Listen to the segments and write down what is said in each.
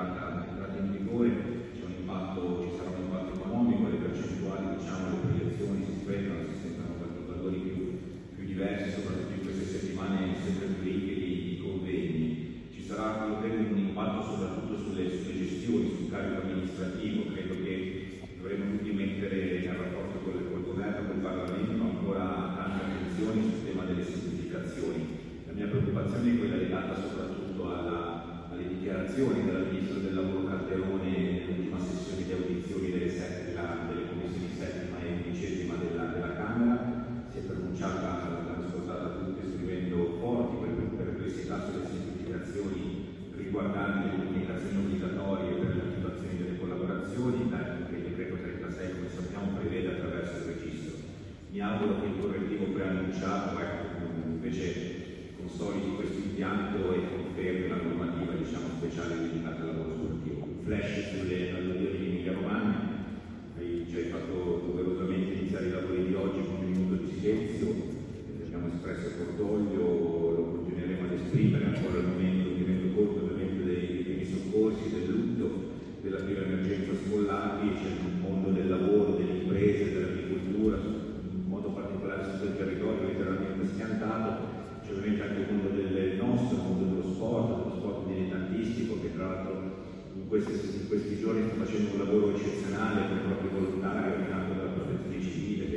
entrata in vigore ci sarà un impatto economico, le percentuali, diciamo, le proiezioni si sprecano, si sentono valori più diversi, soprattutto in queste settimane sempre più ricche di convegni. Ci sarà, io credo, un impatto soprattutto sulle gestioni, sul carico amministrativo. Credo che dovremo tutti mettere nel rapporto col governo, col Parlamento, ancora tanta attenzione sul tema delle semplificazioni. La mia preoccupazione è quella legata soprattutto alle dichiarazioni della Ministra del Lavoro Calderone nell'ultima sessione di audizioni delle commissioni 7ª e 11ª della Camera. Si è pronunciata l'ha riscontrata tutti esprimendo forti perplessità sulle semplificazioni riguardanti le comunicazioni obbligatorie per l'attivazione delle collaborazioni, che il decreto 36, come sappiamo, prevede attraverso il registro. Mi auguro che il correttivo preannunciato invece consolidi questo impianto e confermi la normativa, diciamo, speciale dedicata al lavoro sportivo. Un flash sulle alluvioni di Emilia Romagna. Ci hai fatto doverosamente iniziare i lavori di oggi con un minuto di silenzio. Abbiamo espresso cordoglio, lo continueremo ad esprimere ancora al momento, mi rendo conto ovviamente dei primi soccorsi, del lutto, della prima emergenza Smollati. C'è il mondo del lavoro, delle imprese, dell'agricoltura, in modo particolare sul suo territorio letteralmente schiantato. C'è ovviamente anche il mondo del nostro, il mondo dello sport dilettantistico, che tra l'altro in questi giorni sta facendo un lavoro eccezionale per i propri volontari, ordinato dalla protezione civile,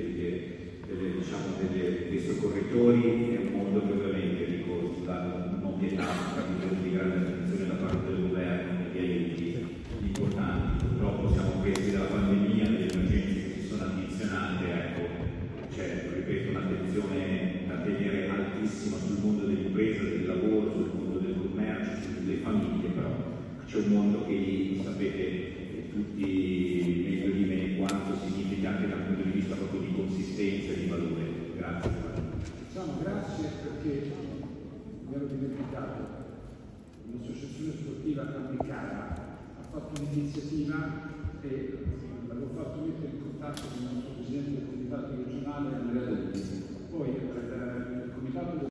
dei soccorritori. È un mondo che ovviamente, dico, non vietato, ha bisogno di grande attenzione da parte del governo e di aiuti importanti. Purtroppo siamo presi dalla pandemia, delle emergenze che si sono addizionate, ecco, c'è, ripeto, un'attenzione da tenere altissima sul mondo dell'impresa, del lavoro, sul mondo del commercio, sulle famiglie, però c'è un mondo che sapete tutti meglio di me quanto significa anche dal punto di vista proprio di consistenza e di valore. Grazie. Diciamo grazie perché mi ero dimenticato, l'associazione sportiva Campicana ha fatto un'iniziativa e l'avevo fatto mettere in contatto con il nostro presidente del comitato regionale Andrea Delli. Poi il comitato